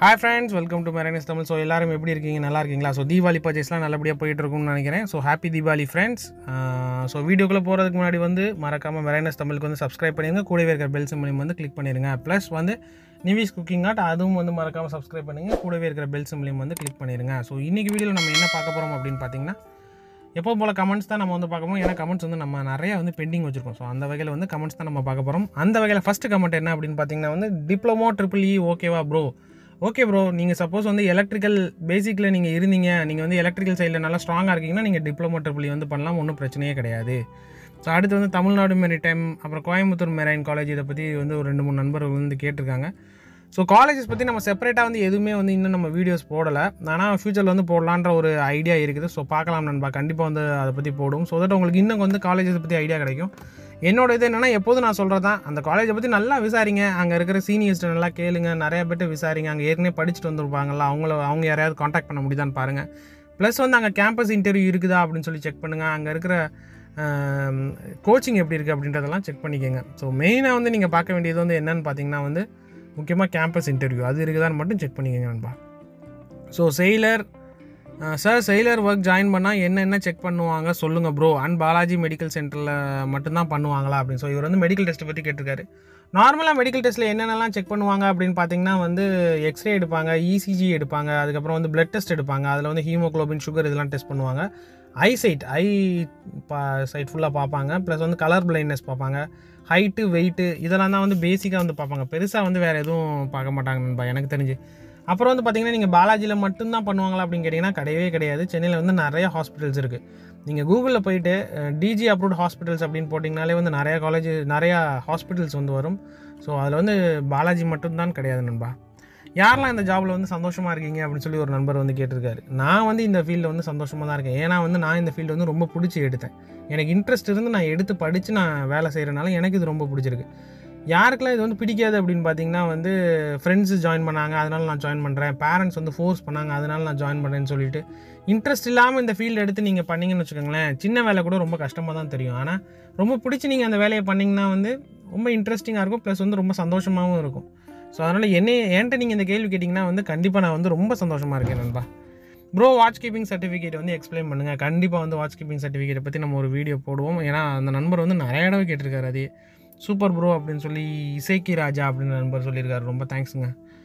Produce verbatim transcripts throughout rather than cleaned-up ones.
Hi friends, welcome to Marinus Tamil. So எல்லாரும் எப்படி இருக்கீங்க? நல்லா இருக்கீங்களா? ஸோ தீபாவளி பர்ச்சேஸ்லாம் நல்லபடியாக போயிட்டு இருக்கும்னு நினைக்கிறேன். So happy Deepavali friends. So வீடியோக்குள்ளே போகிறதுக்கு முன்னாடி வந்து மறக்காமல் மெரைனஸ் தமிழுக்கு வந்து சப்ஸ்கிரைப் பண்ணிடுங்க. கூடவே இருக்கிற பெல் சிம்பிளையும் வந்து கிளிக் பண்ணிடுங்க. ப்ளஸ் வந்து நிவிஸ் குக்கிங் ஆட் அதுவும் வந்து மறக்காமல் சப்ஸ்கிரைப் பண்ணுங்கள். கூடவே இருக்கிற பெல் சிம்பிளையும் வந்து கிளிக் பண்ணிடுங்க. ஸோ இன்றைக்கி வீடியோவில் நம்ம என்ன பார்க்க போகிறோம் அப்படின்னு பார்த்தீங்கன்னா, எப்போ போல் கமெண்ட்ஸ் தான் நம்ம வந்து பார்க்க போகிறோம். ஏன்னா கமெண்ட்ஸ் வந்து நம்ம நிறையா வந்து பெண்டிங் வச்சுருக்கோம். ஸோ அந்த வகையில் வந்து கமெண்ட்ஸ் தான் நம்ம பார்க்க போகிறோம். அந்த வகையில் ஃபஸ்ட்டு கமெண்ட் என்ன அப்படின்னு பார்த்தீங்கன்னா வந்து, டிப்ளமோ ட்ரிபிள் இ ஓகேவா ப்ரோ? ஓகே ப்ரோ, நீங்கள் சப்போஸ் வந்து எலக்ட்ரிக்கல் பேசிக்கில் நீங்கள் இருந்தீங்க, நீங்கள் வந்து எலக்ட்ரிக்கல் சைடில் நல்லா ஸ்ட்ராங்காக இருக்கீங்கன்னா நீங்கள் டிப்ளமோ ட்ரிபிள் இ வந்து பண்ணலாம், ஒன்றும் பிரச்சனையே கிடையாது. ஸோ அடுத்து வந்து தமிழ்நாடு மெரிடைம், அப்புறம் கோயம்புத்தூர் மெரைன் காலேஜ், இதை பற்றி வந்து ஒரு ரெண்டு மூணு நண்பர்கள் வந்து கேட்டிருக்காங்க. ஸோ காலேஜஸ் பற்றி நம்ம செப்பரேட்டாக வந்து எதுவுமே வந்து இன்னும் நம்ம வீடியோஸ் போடலை. ஆனால் ஃப்யூச்சரில் வந்து போடலான்ற ஒரு ஐடியா இருக்குது. ஸோ பார்க்கலாம் நண்பா, கண்டிப்பாக வந்து அதை பற்றி போடும். ஸோ தட் உங்களுக்கு இன்னும் வந்து காலேஜஸ் பற்றி ஐடியா கிடைக்கும். என்னோட இது என்னென்னா, எப்போதும் நான் சொல்கிறது தான், அந்த காலேஜை பற்றி நல்லா விசாரிங்க, அங்கே இருக்கிற சீனியர்ஸ்ட்டு நல்லா கேளுங்க, நிறையா பேர்ட்டு விசாரிங்க, அங்கே ஏற்கனவே படிச்சுட்டு வந்துருப்பாங்களா, அவங்கள அவங்க யாரையாவது காண்டாக்ட் பண்ண முடியுதான்னு பாருங்கள். ப்ளஸ் வந்து அங்கே கேம்பஸ் இன்டர்வியூ இருக்குதா அப்படின்னு சொல்லி செக் பண்ணுங்கள். அங்கே இருக்கிற கோச்சிங் எப்படி இருக்குது அப்படின்றதெல்லாம் செக் பண்ணிக்கோங்க. ஸோ மெயினாக வந்து நீங்கள் பார்க்க வேண்டியது வந்து என்னென்னு பார்த்தீங்கன்னா வந்து, முக்கியமாக கேம்பஸ் இன்டர்வியூ அது இருக்குதான்னு மட்டும் செக் பண்ணிக்கோங்க நண்பா. So sailor sir, sailor work join பண்ணால் என்னென்ன செக் பண்ணுவாங்க சொல்லுங்கள் ப்ரோ, அண்ட் பாலாஜி மெடிக்கல் சென்டரில் மட்டும்தான் பண்ணுவாங்களா அப்படின்னு. ஸோ இவர் வந்து மெடிக்கல் டெஸ்ட்டை பற்றி கேட்டிருக்காரு. நார்மலாக மெடிக்கல் டெஸ்ட்டில் என்னென்னலாம் செக் பண்ணுவாங்க அப்படின்னு பார்த்தீங்கன்னா வந்து, எக்ஸ்ரே எடுப்பாங்க, இசிஜி எடுப்பாங்க, அதுக்கப்புறம் வந்து பிளட் டெஸ்ட் எடுப்பாங்க, அதில் வந்து ஹீமோக்ளோபின், சுகர் இதெல்லாம் டெஸ்ட் பண்ணுவாங்க. ஐ சைட் ஐ பா சைட் ஃபுல்லாக பார்ப்பாங்க. ப்ளஸ் வந்து கலர் பிளைண்ட்னஸ் பார்ப்பாங்க. ஹைட்டு, வெயிட்டு இதெல்லாம் தான் வந்து பேசிக்காக வந்து பார்ப்பாங்க. பெருசாக வந்து வேறு எதுவும் பார்க்க மாட்டாங்க நண்பா எனக்கு தெரிஞ்சு. அப்புறம் வந்து பார்த்திங்கன்னா, நீங்கள் பாலாஜியில் மட்டும்தான் பண்ணுவாங்களா அப்படின்னு கேட்டிங்கன்னா கிடையவே கிடையாது. சென்னையில் வந்து நிறைய ஹாஸ்பிட்டல்ஸ் இருக்குது. நீங்கள் கூகுளில் போயிட்டு டிஜி அப்ரூவ்ட் ஹாஸ்பிட்டல்ஸ் அப்படின்னு போட்டிங்கனாலே வந்து நிறையா காலேஜ், நிறையா ஹாஸ்பிட்டல்ஸ் வந்து வரும். ஸோ அதில் வந்து பாலாஜி மட்டும்தான் கிடையாது நண்பா. யாரெல்லாம் இந்த ஜாபில் வந்து சந்தோஷமாக இருக்கீங்க அப்படின்னு சொல்லி ஒரு நண்பர் வந்து கேட்டிருக்காரு. நான் வந்து இந்த ஃபீல்டில் வந்து சந்தோஷமாக தான் இருக்கேன். ஏன்னா வந்து நான் இந்த ஃபீல்டு வந்து ரொம்ப பிடிச்சி எடுத்தேன். எனக்கு இன்ட்ரெஸ்ட் இருந்து நான் எடுத்து படித்து நான் வேலை செய்கிறனால எனக்கு இது ரொம்ப பிடிச்சிருக்கு. யாருக்கெல்லாம் இது வந்து பிடிக்காது அப்படின்னு பார்த்தீங்கன்னா வந்து, ஃப்ரெண்ட்ஸு ஜாயின் பண்ணாங்க அதனால் நான் ஜாயின் பண்ணுறேன், பேரண்ட்ஸ் வந்து ஃபோர்ஸ் பண்ணாங்க அதனால் நான் ஜாயின் பண்ணுறேன்னு சொல்லிட்டு இன்ட்ரெஸ்ட் இல்லாமல் இந்த ஃபீல்டு எடுத்து நீங்கள் பண்ணிங்கன்னு வச்சுக்கோங்களேன், சின்ன வேலை கூட ரொம்ப கஷ்டமாக தான் தெரியும். ஆனால் ரொம்ப பிடிச்சி நீங்கள் அந்த வேலையை பண்ணிங்கன்னா வந்து ரொம்ப இன்ட்ரெஸ்டிங்காக இருக்கும், ப்ளஸ் வந்து ரொம்ப சந்தோஷமாகவும் இருக்கும். ஸோ அதனால் என்னை என்கிட்ட நீங்கள் இந்த கேள்வி கேட்டிங்கன்னா வந்து கண்டிப்பாக நான் வந்து ரொம்ப சந்தோஷமாக இருக்கேன் நண்பா. ப்ரோ, வாட்ச் கீப்பிங் சர்டிஃபிகேட் வந்து எக்ஸ்பிளைன் பண்ணுங்கள். கண்டிப்பாக வந்து வாட்ச் கீப்பிங் சர்டிஃபிகேட்டை பற்றி நம்ம ஒரு வீடியோ போடுவோம். ஏன்னா அந்த நண்பர் வந்து நிறைய இடம் கேட்டிருக்காரு. அதே சூப்பர் ப்ரோ அப்படின்னு சொல்லி இசைக்கி ராஜா அப்படின்னு நண்பர் சொல்லியிருக்காரு. ரொம்ப தேங்க்ஸுங்க.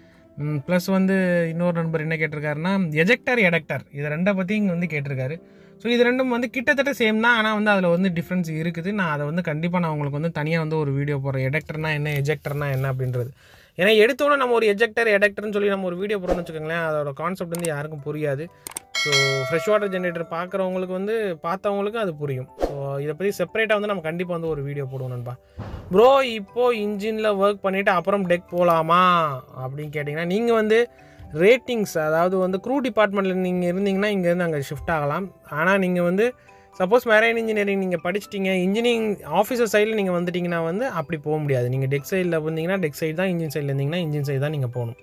ப்ளஸ் வந்து இன்னொரு நண்பர் என்ன கேட்டிருக்காருன்னா, எஜெக்டர், எடக்டர் இதை ரெண்டை பற்றி இங்கே வந்து கேட்டிருக்காரு. ஸோ இது ரெண்டும் வந்து கிட்டத்தட்ட சேம் தான், ஆனால் வந்து அதில் வந்து டிஃப்ரென்ஸ் இருக்குது. நான் அதை வந்து கண்டிப்பாக நான் உங்களுக்கு வந்து தனியாக வந்து ஒரு வீடியோ போடுறேன், எடக்டர்னா என்ன, எஜெக்டர்னா என்ன அப்படின்றது. ஏன்னா எடுத்தோன்னே நம்ம ஒரு எஜெக்டர், எடக்டர்னு சொல்லி நம்ம ஒரு வீடியோ போடுறோம்னு வச்சுக்கோங்களேன், அதோட கான்செப்ட் வந்து யாருக்கும் புரியாது. ஸோ ஃப்ரெஷ் வாட்டர் ஜென்ரேட்டர் பார்க்குறவங்களுக்கு வந்து பார்த்தவங்களுக்கு அது புரியும். ஸோ இதை பற்றி செப்பரேட்டாக வந்து நம்ம கண்டிப்பாக வந்து ஒரு வீடியோ போடுவோம் நண்பா. ப்ரோ, இப்போது இன்ஜினில் ஒர்க் பண்ணிவிட்டு அப்புறம் டெக் போகலாமா அப்படின்னு கேட்டிங்கன்னா, நீங்கள் வந்து ரேட்டிங்ஸ், அதாவது வந்து க்ரூ டிபார்ட்மெண்ட்டில் நீங்கள் இருந்தீங்கன்னா இங்கேருந்து அங்கே ஷிஃப்ட் ஆகலாம். ஆனால் நீங்கள் வந்து சப்போஸ் மெரைன் இன்ஜினியரிங் நீங்கள் படிச்சிட்டிங்க, இன்ஜினியரிங் ஆஃபீஸர் சைடில் நீங்கள் வந்துட்டிங்கன்னா வந்து அப்படி போக முடியாது. நீங்கள் டெக் சைடில் வந்தீங்கன்னா டெக் சைடு தான், இன்ஜின் சைடில் இருந்தீங்கன்னா இன்ஜின் சைடு தான் நீங்கள் போகணும்.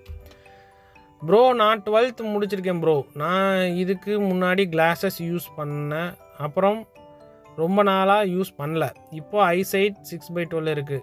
ப்ரோ, நான் டுவெல்த் முடிச்சிருக்கேன் ப்ரோ. நான் இதுக்கு முன்னாடி கிளாஸஸ் யூஸ் பண்ணேன், அப்புறம் ரொம்ப நாளாக யூஸ் பண்ணல. இப்போது ஐசைட் சிக்ஸ் பை டுவெல் இருக்குது,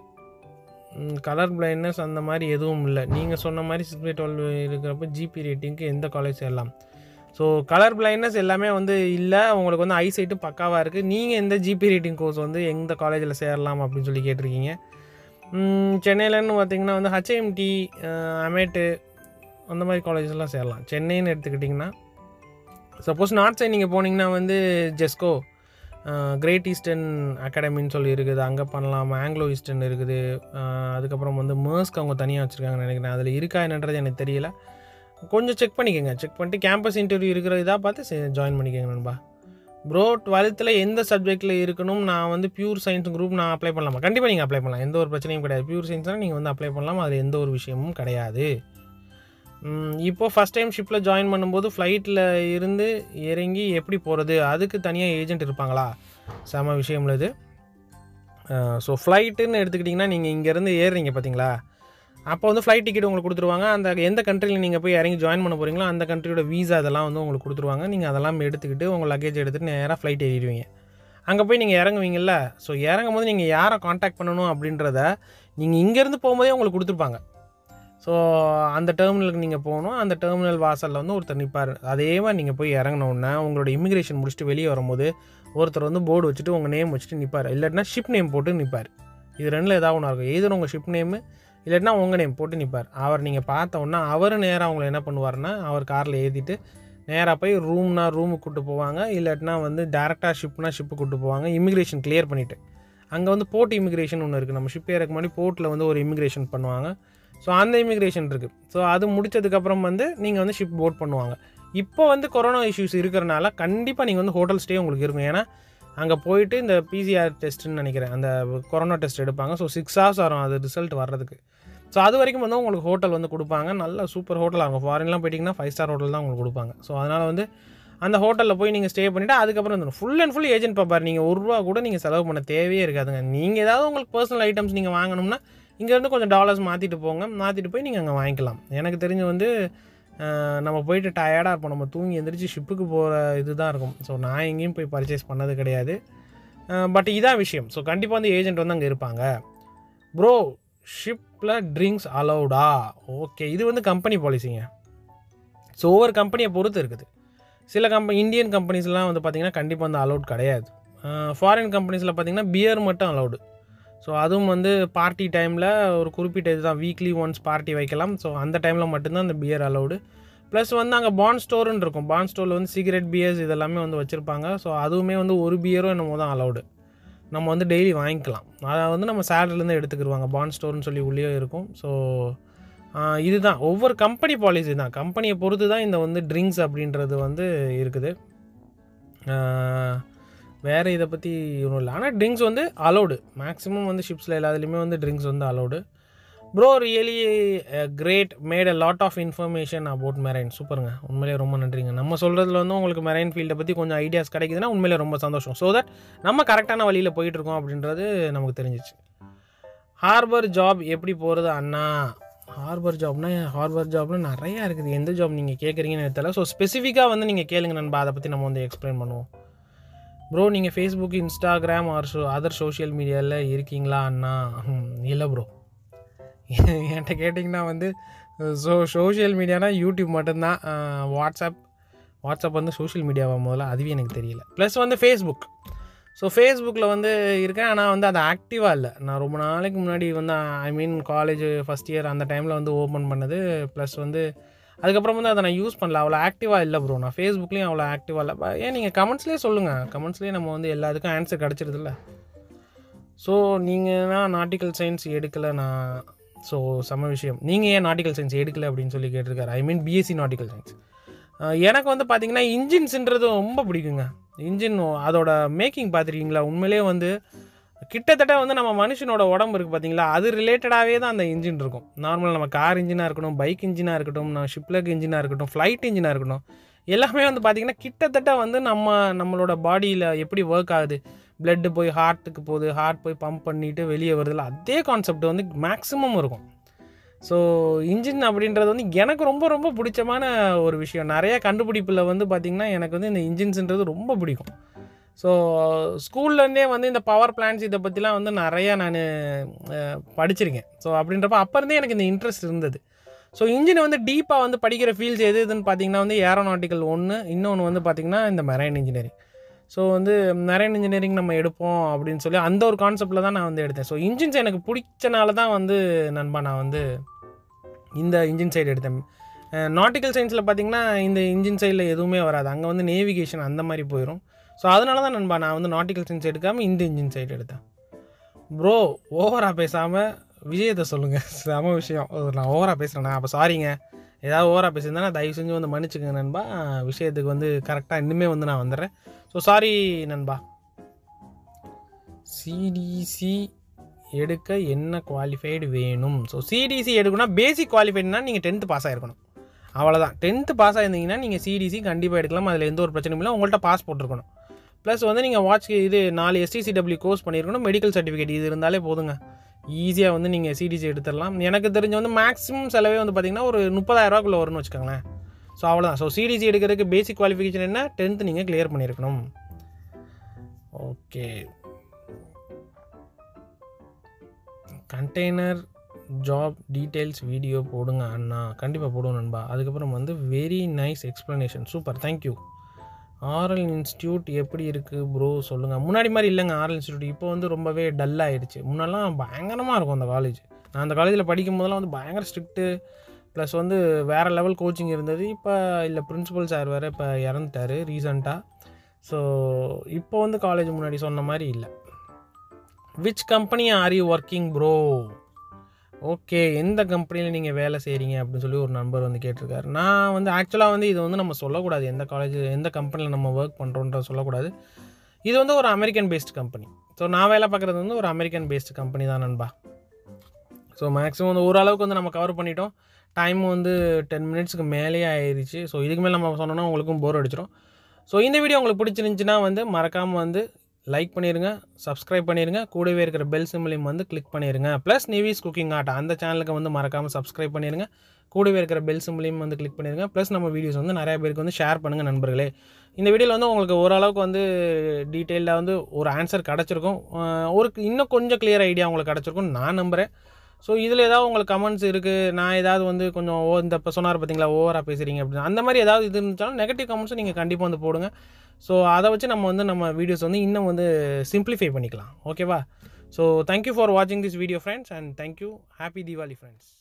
கலர் பிளைண்ட்னஸ் அந்த மாதிரி எதுவும் இல்லை. நீங்கள் சொன்ன மாதிரி சிக்ஸ் பை டுவெல் இருக்கிறப்ப ஜிபி ரேட்டிங்க்கு எந்த காலேஜ் சேரலாம்? ஸோ கலர் பிளைண்ட்னஸ் எல்லாமே வந்து இல்லை, உங்களுக்கு வந்து ஐசைட்டும் பக்காவாக இருக்குது. நீங்கள் எந்த ஜிபி ரேட்டிங் கோர்ஸ் வந்து எந்த காலேஜில் சேரலாம் அப்படின்னு சொல்லி கேட்டிருக்கீங்க. சென்னையிலன்னு பார்த்தீங்கன்னா வந்து ஹெச்எம்டி, அமேட்டு அந்த மாதிரி காலேஜஸ்லாம் சேரலாம். சென்னைன்னு எடுத்துக்கிட்டிங்கன்னா, சப்போஸ் நார்த் சைட் நீங்கள் போனீங்கன்னா வந்து ஜெஸ்கோ, கிரேட் ஈஸ்டர்ன் அகாடமின்னு சொல்லி இருக்குது, அங்கே பண்ணலாம். ஆங்கிலோ ஈஸ்டர்ன் இருக்குது, அதுக்கப்புறம் வந்து மேர்ஸ்க்கு அவங்க தனியாக வச்சுருக்காங்கன்னு நினைக்கிறேன். அதில் இருக்கா என்னன்றது எனக்கு தெரியல, கொஞ்சம் செக் பண்ணிக்கோங்க. செக் பண்ணிட்டு கேம்பஸ் இன்டர்வியூ இருக்கிற இதாக பார்த்து ஜாயின் பண்ணிக்கோங்க நண்பா. ப்ரோ, டுவெல்த்தில் எந்த சப்ஜெக்டில் இருக்கணும்? நான் வந்து பியூர் சயின்ஸ் குரூப் நான் அப்ளை பண்ணலாமா? கண்டிப்பாக நீங்கள் அப்ளை பண்ணலாம், எந்த ஒரு பிரச்சனையும் கிடையாது. பியூர் சயின்ஸ்னால் நீங்கள் வந்து அப்ளை பண்ணலாம், அதில் எந்த ஒரு விஷயமும் கிடையாது. இப்போது ஃபஸ்ட் டைம் ஷிப்பில் ஜாயின் பண்ணும்போது ஃப்ளைட்டில் இருந்து இறங்கி எப்படி போகிறது, அதுக்கு தனியாக ஏஜென்ட் இருப்பாங்களா? செம விஷயம்ல இது. ஸோ ஃப்ளைட்டுன்னு எடுத்துக்கிட்டிங்கன்னா, நீங்கள் இங்கேருந்து ஏறுறீங்க பார்த்தீங்களா, அப்போ வந்து ஃப்ளைட் டிக்கெட் உங்களுக்கு கொடுத்துருவாங்க. அந்த எந்த கண்ட்ரியில் நீங்கள் போய் இறங்கி ஜாயின் பண்ண போகிறீங்களோ அந்த கண்ட்ரியோட வீசா அதெல்லாம் வந்து உங்களுக்கு கொடுத்துருவாங்க. நீங்கள் அதெல்லாம் எடுத்துக்கிட்டு உங்கள் லக்கேஜ் எடுத்துகிட்டு நேராக ஃப்ளைட் ஏறிடுவீங்க. அங்கே போய் நீங்கள் இறங்குவீங்கள்ல, ஸோ இறங்கும் போது நீங்கள் யாரை காண்டாக்ட் பண்ணணும் அப்படின்றத நீங்கள் இங்கேருந்து போகும்போதே உங்களுக்கு கொடுத்துருப்பாங்க. ஸோ அந்த டெர்மினலுக்கு நீங்கள் போகணும். அந்த டெர்மினல் வாசலில் வந்து ஒருத்தர் நிற்பார். அதே மாதிரி நீங்கள் போய் இறங்கினோடனே உங்களோட இமிக்ரேஷன் முடிச்சுட்டு வெளியே வரும்போது ஒருத்தர் வந்து போர்டு வச்சுட்டு உங்கள் நேம் வச்சுட்டு நிற்பார். இல்லாட்டினா ஷிப் நேம் போட்டு நிற்பார். இது ரெண்டில் ஏதாவது ஒன்று இருக்கும். எதிர உங்கள் ஷிப் நேமு இல்லாட்டினா உங்கள் நேம் போட்டு நிற்பார். அவர் நீங்கள் பார்த்த உடனே அவர் நேராக அவங்கள என்ன பண்ணுவார்னா அவர் காரில் ஏற்றிட்டு நேராக போய் ரூம்னா ரூமுக்கு கூப்பிட்டு போவாங்க. இல்லாட்டினா வந்து டேரெக்டாக ஷிப்னா ஷிப்பு கூப்பிட்டு போவாங்க. இமிக்ரேஷன் கிளியர் பண்ணிவிட்டு அங்கே வந்து போர்ட் இமிக்ரேஷன் ஒன்று இருக்குது. நம்ம ஷிப் ஏறக்கு முன்னாடி போர்ட்டில் வந்து ஒரு இமிக்ரேஷன் பண்ணுவாங்க. ஸோ அந்த இமிக்ரேஷன் இருக்குது. ஸோ அது முடித்ததுக்கப்புறம் வந்து நீங்கள் வந்து ஷிப் போர்ட் பண்ணுவாங்க. இப்போ வந்து கொரோனா இஷ்யூஸ் இருக்கிறனால கண்டிப்பாக நீங்கள் வந்து ஹோட்டல் ஸ்டே உங்களுக்கு இருக்கும். ஏன்னா அங்கே போயிட்டு இந்த பிசிஆர் டெஸ்ட்டுன்னு நினைக்கிறேன், அந்த கொரோனா டெஸ்ட் எடுப்பாங்க. ஸோ சிக்ஸ் ஹவர்ஸ் வரும் அது ரிசல்ட் வர்றதுக்கு. ஸோ அது வரைக்கும் வந்து உங்களுக்கு ஹோட்டல் வந்து கொடுப்பாங்க. நல்ல சூப்பர் ஹோட்டலாக இருக்கும். ஃபாரின்லாம் போயிட்டிங்கன்னா ஃபைவ் ஸ்டார் ஹோட்டல் தான் உங்களுக்கு கொடுப்பாங்க. ஸோ அதனால் வந்து அந்த ஹோட்டலில் போய் நீங்கள் ஸ்டே பண்ணிவிட்டு அதுக்கப்புறம் வந்து ஃபுல் அண்ட் ஃபுல் ஏஜென்ட் பார்ப்பார். நீங்கள் ஒரு ரூபா கூட நீங்கள் செலவு பண்ண தேவையே இருக்காதுங்க. நீங்கள் ஏதாவது உங்களுக்கு பர்சனல் ஐட்டம்ஸ் நீங்கள் வாங்கணும்னா இங்கேருந்து கொஞ்சம் டாலர்ஸ் மாற்றிட்டு போங்க. மாற்றிட்டு போய் நீங்கள் அங்கே வாங்கிக்கலாம். எனக்கு தெரிஞ்சு வந்து நம்ம போயிட்டு டயர்டாக இருப்போம். நம்ம தூங்கி எந்திரிச்சு ஷிப்புக்கு போகிற இது தான் இருக்கும். ஸோ நான் எங்கேயும் போய் பர்ச்சேஸ் பண்ணது கிடையாது. பட் இதான் விஷயம். ஸோ கண்டிப்பாக வந்து ஏஜென்ட் வந்து அங்கே இருப்பாங்க. ப்ரோ ஷிப்பில் ட்ரிங்க்ஸ் அலௌடா? ஓகே, இது வந்து கம்பெனி பாலிசிங்க. ஸோ ஒவ்வொரு கம்பெனியை பொறுத்து இருக்குது. சில கம்பெனி இந்தியன் கம்பெனிஸ்லாம் வந்து பார்த்திங்கன்னா கண்டிப்பாக வந்து அலௌட் கிடையாது. ஃபாரின் கம்பெனிஸில் பார்த்திங்கன்னா பியர் மட்டும் அலௌடு. ஸோ அதுவும் வந்து பார்ட்டி டைமில் ஒரு குறிப்பிட்ட இது தான், வீக்லி ஒன்ஸ் பார்ட்டி வைக்கலாம். ஸோ அந்த டைமில் மட்டும்தான் அந்த பியர் அலௌடு. ப்ளஸ் வந்து அங்கே பாண்ட் ஸ்டோருன்னு இருக்கும். பாண்ட் ஸ்டோரில் வந்து சிகரெட் பியர்ஸ் இதெல்லாமே வந்து வச்சுருப்பாங்க. ஸோ அதுவுமே வந்து ஒரு பியரும் என்னமோ தான் அலௌடு. நம்ம வந்து டெய்லி வாங்கிக்கலாம். அதை வந்து நம்ம சேலரிலேருந்து எடுத்துக்கிடுவாங்க. பாண்ட் ஸ்டோர்னு சொல்லி உள்ளே இருக்கும். ஸோ இதுதான் ஒவ்வொரு கம்பெனி பாலிசி தான். கம்பெனியை பொறுத்து தான் இந்த வந்து ட்ரிங்க்ஸ் அப்படின்றது வந்து இருக்குது. வேறு இதை பற்றி ஒன்றும் இல்லை. ஆனால் ட்ரிங்க்ஸ் வந்து அலௌடு. மேக்ஸிமம் வந்து ஷிப்ஸில் எல்லாத்துலேயுமே வந்து ட்ரிங்க்ஸ் வந்து allowed. Bro really great, made a lot of information about marine. சூப்பருங்க, உண்மையிலே ரொம்ப நன்றிங்க. நம்ம சொல்கிறதுல வந்து உங்களுக்கு மெரைன் ஃபீல்டை பற்றி கொஞ்சம் ஐடியாஸ் கிடைக்குதுன்னா உண்மையிலே ரொம்ப சந்தோஷம். ஸோ தட் நம்ம கரெக்டான வழியில் போயிட்டுருக்கோம் அப்படின்றது நமக்கு தெரிஞ்சிச்சு. ஹார்பர் ஜாப் எப்படி போகிறது அண்ணா? ஹார்பர் ஜாப்னா ஹார்பர் ஜாப்னு நிறையா இருக்குது. எந்த ஜாப் நீங்கள் கேட்குறீங்கன்னு தெரியல. ஸோ ஸ்பெசிஃபிக்காக வந்து நீங்கள் கேளுங்க நண்பா, அதை பற்றி நம்ம வந்து எக்ஸ்பிளைன் பண்ணுவோம். ப்ரோ நீங்கள் Facebook, Instagram or show other social மீடியாவில் இருக்கீங்களா அண்ணா? இல்லை ப்ரோ, என்கிட்ட கேட்டிங்கன்னா வந்து ஸோ சோஷியல் மீடியானா யூடியூப் மட்டும்தான். வாட்ஸ்அப் வாட்ஸ்அப் வந்து சோஷியல் மீடியாவை முதல்ல அதுவே எனக்கு தெரியல. ப்ளஸ் வந்து ஃபேஸ்புக். ஸோ ஃபேஸ்புக்கில் வந்து இருக்கேன், ஆனால் வந்து அது ஆக்டிவாக இல்லை. நான் ரொம்ப நாளைக்கு முன்னாடி வந்து I mean college first year அந்த டைமில் வந்து ஓப்பன் பண்ணது. ப்ளஸ் வந்து அதுக்கப்புறம் வந்து அதை நான் யூஸ் பண்ணல. அவ்வளோ ஆக்டிவாக இல்லை ப்ரோ. நான் ஃபேஸ்புக்லேயும் அவ்வளோ ஆக்டிவாக இல்லை. ஏன் நீங்கள் கமெண்ட்ஸ்லேயே சொல்லுங்கள். கமெண்ட்ஸ்லேயே நம்ம வந்து எல்லாத்துக்கும் ஆன்சர் கிடச்சிருதில்ல. ஸோ நீங்கள்னா நாட்டிக்கல் சயின்ஸ் எடுக்கலை நான். ஸோ சம விஷயம். நீங்கள் ஏன் நாட்டிக்கல் சயின்ஸ் எடுக்கலை அப்படின்னு சொல்லி கேட்டிருக்காரு. I mean BSc nautical science. எனக்கு வந்து பார்த்திங்கன்னா இன்ஜின்ஸுன்றது ரொம்ப பிடிக்குங்க. இன்ஜின் அதோட மேக்கிங் பார்த்துருக்கீங்களா? உண்மையிலே வந்து கிட்டத்தட்ட வந்து நம்ம மனுஷனோட உடம்பு இருக்குது பார்த்தீங்களா, அது ரிலேட்டடாகவே தான் அந்த இன்ஜின் இருக்கும். நார்மலாக நம்ம கார் இன்ஜினாக இருக்கட்டும், பைக் இன்ஜினாக இருக்கட்டும், நம்ம ஷிப்லக் இன்ஜினாக இருக்கட்டும், ஃப்ளைட் இன்ஜினாக இருக்கட்டும், எல்லாமே வந்து பார்த்திங்கன்னா கிட்டத்தட்ட வந்து நம்ம நம்மளோட பாடியில் எப்படி ஒர்க் ஆகுது, பிளட்டு போய் ஹார்ட்டுக்கு போகுது, ஹார்ட் போய் பம்ப் பண்ணிவிட்டு வெளியே வருதில்ல, அதே கான்செப்ட் வந்து மேக்ஸிமம் இருக்கும். ஸோ இன்ஜின் அப்படின்றது வந்து எனக்கு ரொம்ப ரொம்ப பிடிச்சமான ஒரு விஷயம். நிறையா கண்டுபிடிப்பில் வந்து பார்த்திங்கன்னா எனக்கு வந்து இந்த இன்ஜின்ஸுன்றது ரொம்ப பிடிக்கும். ஸோ ஸ்கூல்லேருந்தே வந்து இந்த பவர் பிளான்ஸ் இதை பற்றிலாம் வந்து நிறையா நான் படிச்சிருக்கேன். ஸோ அப்படின்றப்ப அப்போ இருந்தே எனக்கு இந்த இன்ட்ரெஸ்ட் இருந்தது. ஸோ இன்ஜினை வந்து டீப்பாக வந்து படிக்கிற ஃபீல்ட்ஸ் எது எதுன்னு பார்த்திங்கன்னா வந்து ஏரோநாட்டிக்கல் ஒன்று, இன்னொன்று வந்து பார்த்திங்கன்னா இந்த மெரைன் இன்ஜினியரிங். ஸோ வந்து மெரைன் இன்ஜினியரிங் நம்ம எடுப்போம் அப்படின்னு சொல்லி அந்த ஒரு கான்செப்டில் தான் நான் வந்து எடுத்தேன். ஸோ இன்ஜின்ஸ் எனக்கு பிடிச்சனால தான் வந்து நண்பா நான் வந்து இந்த இன்ஜின் சைடு எடுத்தேன். நாட்டிக்கல் சயின்ஸில் பார்த்திங்கன்னா இந்த இன்ஜின் சைடில் எதுவுமே வராது. அங்கே வந்து நேவிகேஷன் அந்த மாதிரி போயிடும். ஸோ அதனால தான் நண்பா நான் வந்து நாட்டிக்கல் சயின்ஸ் எடுக்காமல் இந்த இன்ஜின் சைடு எடுத்தேன். ப்ரோ ஓவராக பேசாமல் விஷயத்தை சொல்லுங்கள். செம விஷயம். நான் ஓவராக பேசுகிறேண்ணா, அப்போ சாரிங்க. ஏதாவது ஓவராக பேசியிருந்தேன்னா தயவு செஞ்சு வந்து மன்னிச்சுக்கங்க நண்பா. விஷயத்துக்கு வந்து கரெக்டாக இன்னுமே வந்து நான் வந்துடுறேன். ஸோ சாரி நண்பா. சிடிசி எடுக்க என்ன குவாலிஃபைடு வேணும்? ஸோ சிடிசி எடுக்கணும்னா பேசிக் குவாலிஃபைடுனா நீங்கள் டென்த்து பாஸ் ஆகிருக்கணும். அவ்வளோதான். டென்த்து பாஸ் ஆகிருந்தீங்கன்னா நீங்கள் சிடிசி கண்டிப்பாக எடுக்கலாம். அதில் எந்த ஒரு பிரச்சனையும் இல்லை. உங்கள்கிட்ட பாஸ்போர்ட் இருக்கணும். ப்ளஸ் வந்து நீங்கள் வாட்ச் இது நாலு எஸ்டிசிடபிள்யூ கோர்ஸ் பண்ணியிருக்கணும். மெடிக்கல் சர்டிஃபிகேட் இது இருந்தாலே போதுங்க. ஈஸியாக வந்து நீங்கள் சிடிசி எடுத்துடலாம். எனக்கு தெரிஞ்ச வந்து மேக்ஸிமம் செலவே வந்து பார்த்திங்கன்னா ஒரு முப்பதாயிரரூவாக்குள்ளே வரும்னு வச்சுக்கோங்களேன். ஸோ அவ்வளோதான். ஸோ சிடிசி எடுக்கிறதுக்கு பேசிக் குவாலிஃபிகேஷன் என்ன? டென்த்து நீங்கள் கிளியர் பண்ணியிருக்கணும். Okay. Container job details video போடுங்க அண்ணா. கண்டிப்பாக போடுவோம் நண்பா. அதுக்கப்புறம் வந்து very nice explanation, super, thank you. RL institute எப்படி இருக்குது ப்ரோ சொல்லுங்கள். முன்னாடி மாதிரி இல்லைங்க ஆர்எல் இன்ஸ்டியூட், இப்போ வந்து ரொம்பவே டல்லாகிடுச்சு. முன்னெல்லாம் பயங்கரமாக இருக்கும் அந்த காலேஜ். நான் அந்த காலேஜில் படிக்கும் போதெல்லாம் வந்து பயங்கர ஸ்ட்ரிக்ட்டு, ப்ளஸ் வந்து வேறு லெவல் கோச்சிங் இருந்தது. இப்போ இல்லை, பிரின்சிபல் சார் வேறு இப்போ இறந்துட்டார் ரீசண்டாக. ஸோ இப்போ வந்து காலேஜ் முன்னாடி சொன்ன மாதிரி இல்லை. Which company are you working bro? Okay, எந்த கம்பெனியில் நீங்கள் வேலை செய்கிறீங்க அப்படின்னு சொல்லி ஒரு நண்பர் வந்து கேட்டிருக்காரு. நான் வந்து ஆக்சுவலாக வந்து இது வந்து நம்ம சொல்லக்கூடாது, எந்த காலேஜ் எந்த கம்பெனியில் நம்ம ஒர்க் பண்ணுறோன்ற சொல்லக்கூடாது. இது வந்து ஒரு அமெரிக்கன் பேஸ்டு கம்பெனி. ஸோ நான் வேலை பார்க்குறது வந்து ஒரு அமெரிக்கன் பேஸ்டு கம்பெனி தான் நண்பா. ஸோ மேக்ஸிமம் வந்து ஓரளவுக்கு வந்து நம்ம கவர் பண்ணிட்டோம். டைம் வந்து டென் மினிட்ஸ்க்கு மேலேயே ஆயிடுச்சு. ஸோ இதுக்கு மேலே நம்ம சொன்னோன்னா உங்களுக்கும் போர் அடிச்சிடும். ஸோ இந்த வீடியோ உங்களுக்கு பிடிச்சிருந்துச்சின்னா வந்து மறக்காமல் வந்து லைக் பண்ணிடுங்க, சப்ஸ்கிரைப் பண்ணிடுங்க, கூடவே இருக்கிற பெல் சிம்பிளையும் வந்து கிளிக் பண்ணிடுங்க. ப்ளஸ் நிவிஸ் குக்கிங் ஆர்ட் அந்த சேனலுக்கு வந்து மறக்காமல் சப்ஸ்கிரைப் பண்ணிடுங்க, கூடவே இருக்கிற பெல் சிம்பிளையும் வந்து கிளிக் பண்ணிடுங்க. ப்ளஸ் நம்ம வீடியோஸ் வந்து நிறைய பேருக்கு வந்து ஷேர் பண்ணுங்கள் நண்பர்களே. இந்த வீடியோவில் வந்து உங்களுக்கு ஓரளவுக்கு வந்து டீட்டெயிலாக வந்து ஒரு ஆன்சர் கிடச்சிருக்கும், ஒரு இன்னும் கொஞ்சம் கிளியர் ஐடியா உங்களுக்கு கிடச்சிருக்கும்னு நான் நம்புகிறேன். ஸோ இதில் ஏதாவது உங்களுக்கு கமெண்ட்ஸ் இருக்குது, நான் ஏதாவது வந்து கொஞ்சம் ஓ இந்த இப்போ சொன்னார் பார்த்தீங்களா ஓவராக பேசுகிறீங்க அப்படின்னு, அந்த மாதிரி ஏதாவது இது இருந்துச்சாலும் நெகட்டிவ் கமெண்ட்ஸும் நீங்கள் கண்டிப்பாக வந்து போடுங்க. ஸோ அதை வச்சு நம்ம வந்து நம்ம வீடியோஸ் வந்து இன்னும் வந்து சிம்பிளிஃபை பண்ணிக்கலாம். ஓகேவா? ஸோ தேங்க்யூ ஃபார் வாட்சிங் this video friends, and thank you. Happy Deepavali friends.